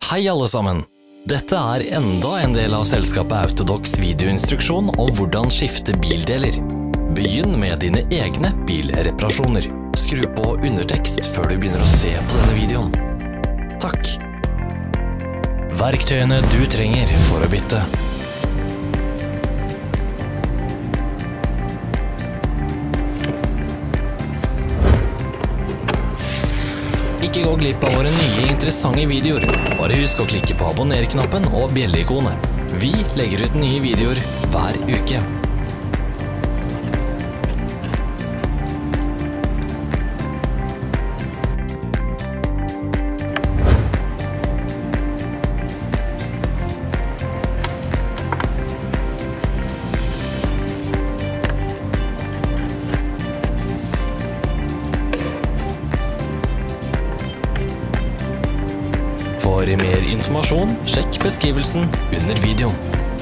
Hei alle sammen! Dette er enda en del av selskapet Autodocs videoinstruksjon om hvordan skifte bildeler. Begynn med dine egne bilreparasjoner. Skru på undertekst før du begynner å se på denne videoen. Takk! Verktøyene du trenger for å bytte. Ikke gå glipp av våre nye interessante videoer. Bare husk å klikke på abonner-knappen og bjelle-ikonet. Vi legger ut nye videoer hver uke. For mer informasjon, sjekk beskrivelsen under videoen.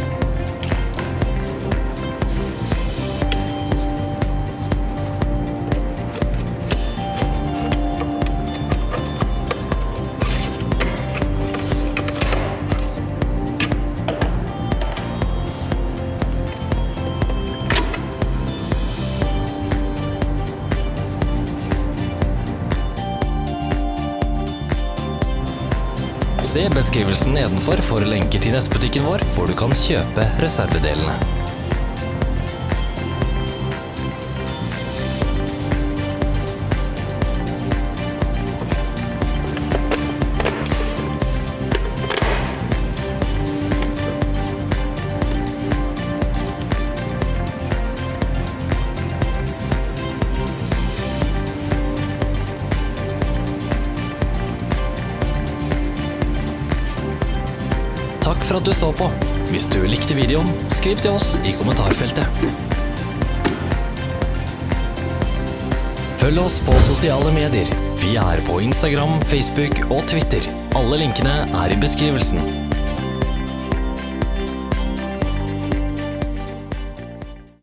Se beskrivelsen nedenfor for lenker til nettbutikken vår, hvor du kan kjøpe reservedelene. Takk for at du så på. Hvis du likte videoen, skriv til oss i kommentarfeltet. Følg oss på sosiale medier. Vi er på Instagram, Facebook og Twitter. Alle linkene er i beskrivelsen.